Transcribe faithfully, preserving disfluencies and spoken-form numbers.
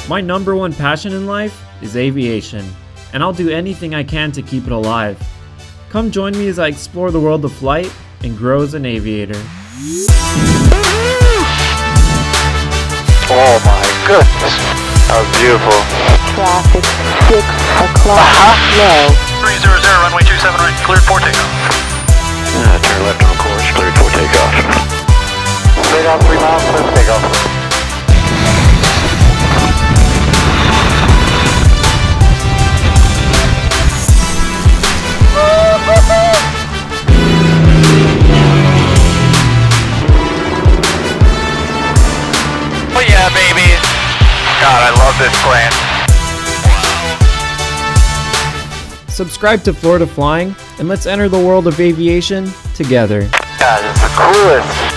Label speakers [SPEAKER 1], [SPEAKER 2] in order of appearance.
[SPEAKER 1] My number one passion in life is aviation, and I'll do anything I can to keep it alive. Come join me as I explore the world of flight and grow as an aviator.
[SPEAKER 2] Oh my goodness, that was beautiful.
[SPEAKER 3] Traffic six o'clock
[SPEAKER 2] Uh-huh.
[SPEAKER 3] low.
[SPEAKER 4] three zero zero, runway two seven right, cleared for takeoff.
[SPEAKER 2] Uh, turn left on course, cleared for takeoff. Straight out three miles, clear for takeoff.
[SPEAKER 4] Oh yeah, baby. God, I love this plane.
[SPEAKER 1] Subscribe to Florida Flying, and let's enter the world of aviation together.
[SPEAKER 2] God, it's the coolest.